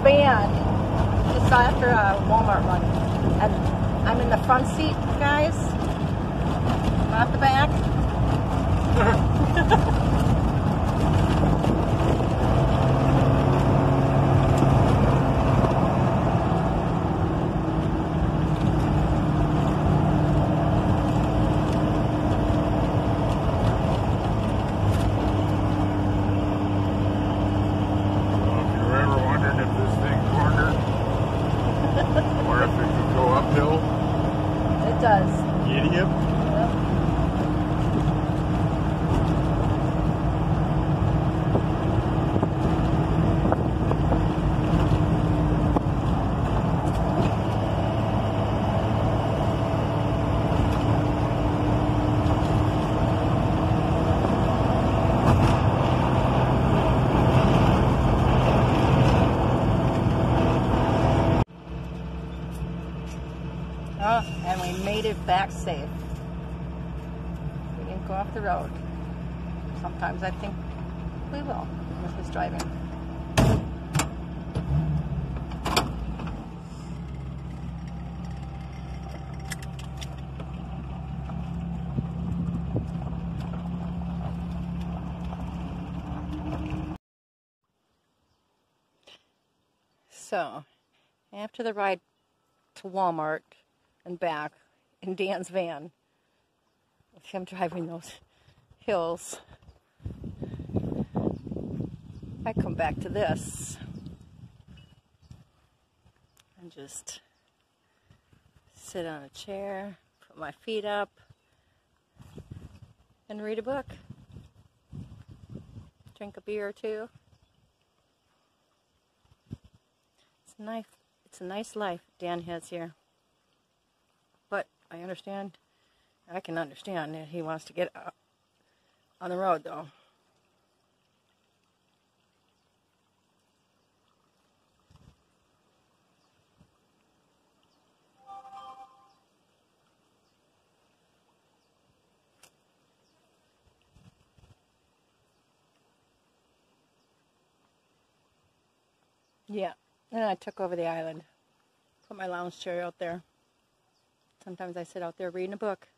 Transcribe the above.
van just after a Walmart run, and I'm in the front seat, guys, not the back. It does. Giddy up. Yep. Oh, and we made it back safe. We didn't go off the road. Sometimes I think we will with this driving. So, after the ride to Walmart and back in Dan's van, with him driving those hills, I come back to this and just sit on a chair, put my feet up, and read a book. Drink a beer or two. It's a nice life Dan has here. But I can understand that he wants to get out on the road, though. Yeah, and I took over the island. Put my lounge chair out there. Sometimes I sit out there reading a book.